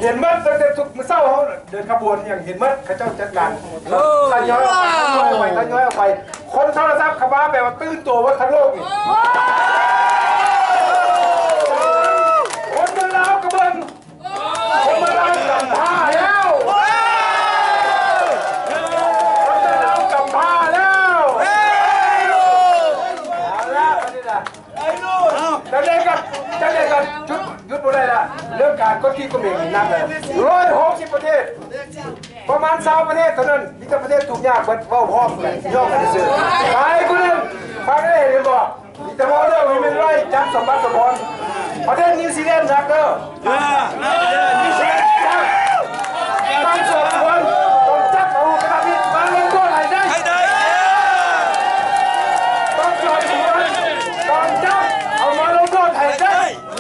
เห็นมัดตั้งแต่ทุกมื้อเช้าเขาเดินขบวนอย่างเห็นมัดเขาเจ้าจัดการทยอยออกไปทยอยออกไปคนโทรศัพท์ขบ้าแบบว่าตื่นตัวว่าทั้งโลกนี่คนเมืองลาวกระเบินคนเมืองลาวกำผ้าแล้วคนเมืองลาวกำผ้าแล้วเอาละนี่นะจะเล่นกันยุดบ่ได้ละเรื่องการกดขี่ก็มีนักเลย160 ประเทศประมาณ20 ประเทศเท่านั้นมีแต่ประเทศถูกยากเปิดว่าพร้อมกันย่อมกันซื้อไปคุณนึงฟังได้เห็นบ่มีแต่ว่าเรื่องมีเป็นไรจับสมบัติสมบัติประเทศนิวซีแลนด์นักเด้อนิวซีแลนด์ตั้งสมควรต้องจับเอากระดิ่งมาลงโทษให้ได้ต้องสอบสวนต้องจับเอามาลงโทษให้ได้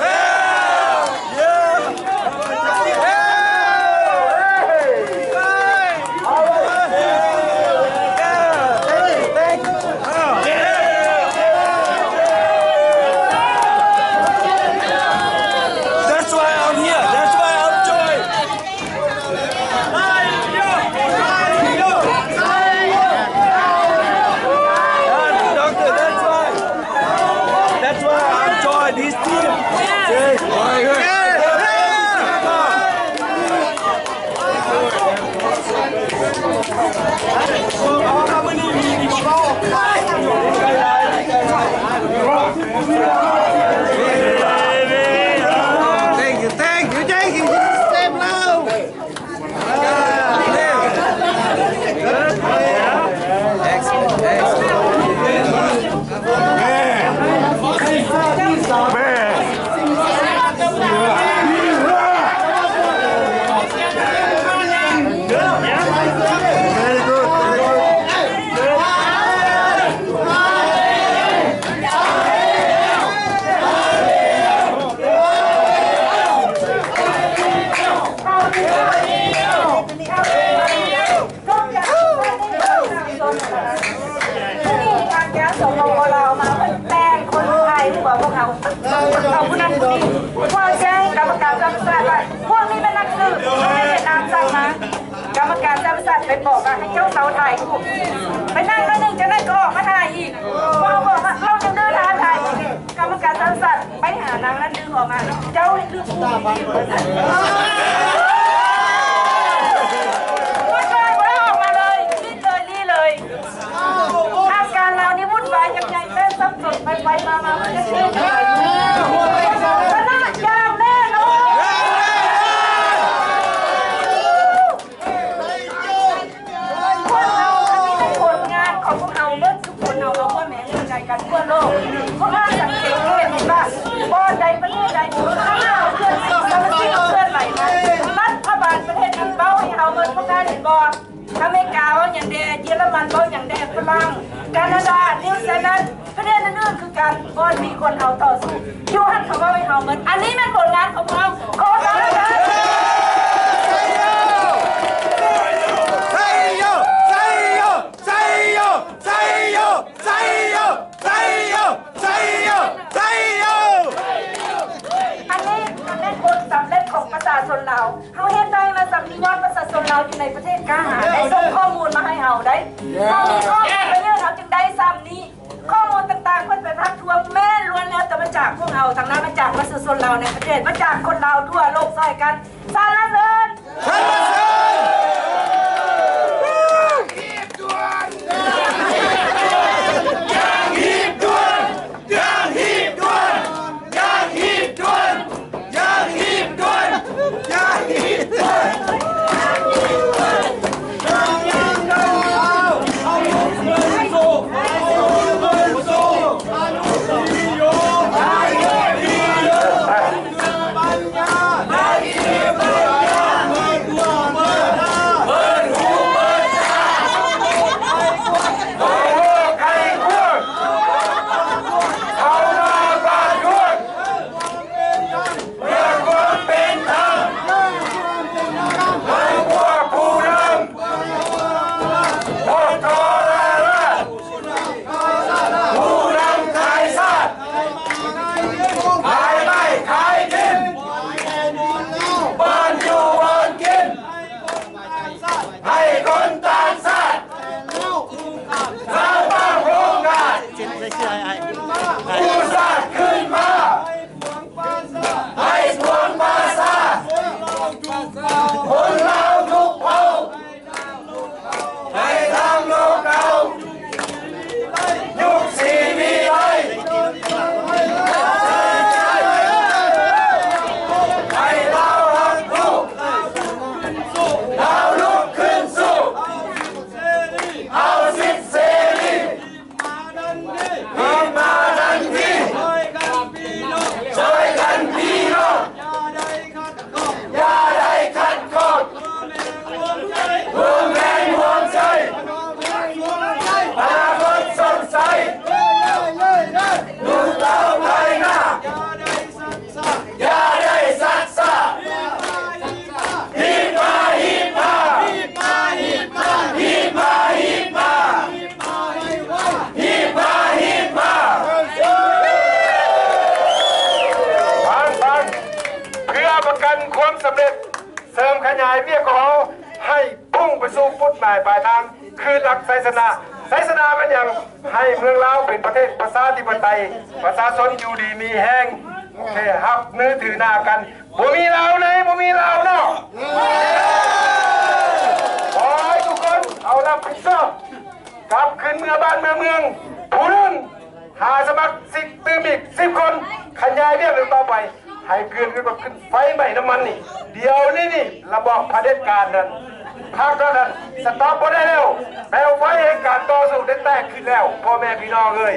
เอาผู้นั้นผู้นี้พวกแจ้งกรรมการจำสัตว์พวกนี้เป็นนักสืบไม่ได้นามสั่งมากรรมการจำสัตว์ไปบอกให้เจ้าเสาถ่ายถูกไปนั่งแล้วนึงจะได้ก็ออกมาถ่ายอีกพอบอกว่าเราจะเดินทางถ่ายกรรมการจำสัตว์ไปหานางแล้วดึงออกมาเจ้าคือผู้ว่าออกมาเลยนี่เลยทางการเรานี่วุ่นวายยังไงเต้นซับซ้อนไปมาไม่ได้เชื่อใจชนะอย่างแน่นอนพวกเราอันนี้เป็นผลงานของพวกเราเมื่อทุกคนเราพ่อแม่ดีใจกันทั่วโลกเพราะว่าสังเกตเห็นว่าบอลใดประเทศใดถ้าเราเคลื่อนสิ่งสารพัดเคลื่อนไหวนะรัฐบาลประเทศนั้นเบ้าให้เราเมื่อพวกการเห็นบอลอเมริกาว่าอย่างเดียเยอรมันว่าอย่างเดียฝรั่งแคนาดานิวซีแลนด์ประเทศนั้นคือการว่ามีคนเอาต่อสู้ยูฮันเขาว่าให้เอาเหมือนอันนี้เป็นผลงานของเราขอสาธุประชาชนเราเขาเห็นได้มาสัมผัสว่าประชาชนเราอยู่ในประเทศกาหาได้ส่งข้อมูลมาให้เราได้เขามีข้อมูลไปเยอะเขาจึงได้ซ้ำนี้ข้อมูลต่างๆคนไปทักท้วงแม่ล้วนแล้วแต่มาจากพวกเราทางนั้นมาจากประชาชนเราในประเทศมาจากคนเราทั่วโลกซอยกันสรรเสริญรับประกันความสำเร็จเสริมขยายเบี้ยของเขาให้พุ่งไปสู่จุดหมายปลายทางคือหลักไสสนามันอย่างให้เมืองลาวเป็นประเทศประชาธิปไตยประชาชนอยู่ดีมีแห้งแค่ฮับนื้อถือหน้ากันบ่มีลาวไหนบ่มีลาวเนาะขอให้ทุกคนเอารับผิดชอบกลับขึ้นเมืองบ้านเมืองผู้นึงหาสมัคร10ตื่มอีก10 คนขยายเบี้ยหนึ่งต่อไปให้เกินขึ้นไฟใหม่น้ำมันนี่เดี๋ยวนี่ระบอบเผด็จการนั้นภาคนั้นสต็อปบ่ได้แล้วแปลไว้ให้การต่อสู้ได้แตกขึ้นแล้วพ่อแม่พี่น้องเลย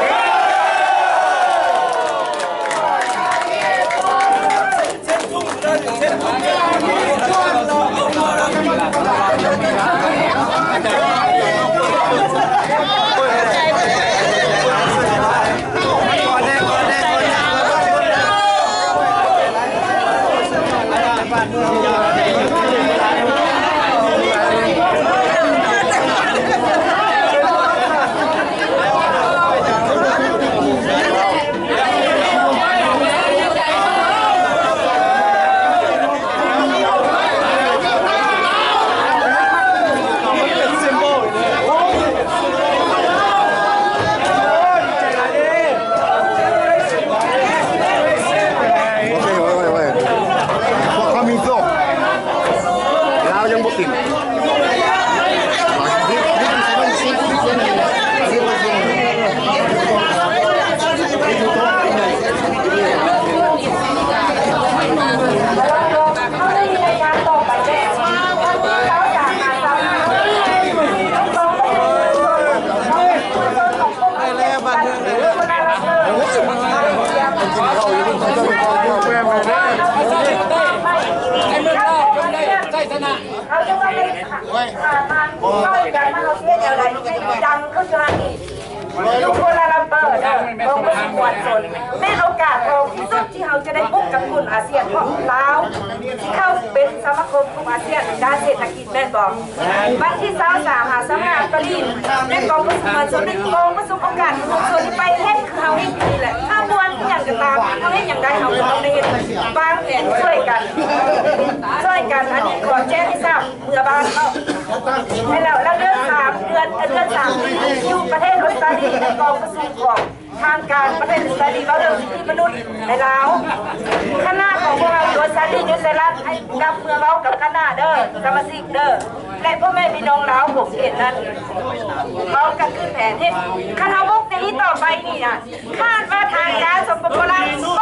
อยู่โคลาลัมเปอร์ลงไปสำรวจชนแม่โอกาสทองที่สุดที่เราจะได้พบกับกลุ่มอาเซียนเพราะลาวที่เข้าเป็นสมาคมกลุ่มอาเซียนด้านเศรษฐกิจแม่บอกวันที่23หาสำนักปรีแม่กองประสบชนในกองประสบโอกาสของชนที่ไปเล่นคือเขาเห็นนี่แหละถ้าดวนอย่างจะตามเขาเห็นอย่างใดเขาต้องได้เห็นบางแผนช่วยกันอันนี้ขอแจ้งให้ทราบเมื่อบ้านเขาให้แล้วเดือน3อยู่ประเทศออสเตรเลียในกองประชุมของทางการประเทศออสเตรเลียเราเรื่องสิทธิมนุษย์ในลาวคณะของพวกเราออสเตรเลียนิวซีแลนด์ให้กับเมืองเรากับคณะเด้อสมาชิกเด้อและพ่อแม่พี่น้องลาวผมเห็นนั้นเขากันขึ้นแผนที่คณะวกในนี้ต่อไปนี่นะคาดว่าทางการสปปลาว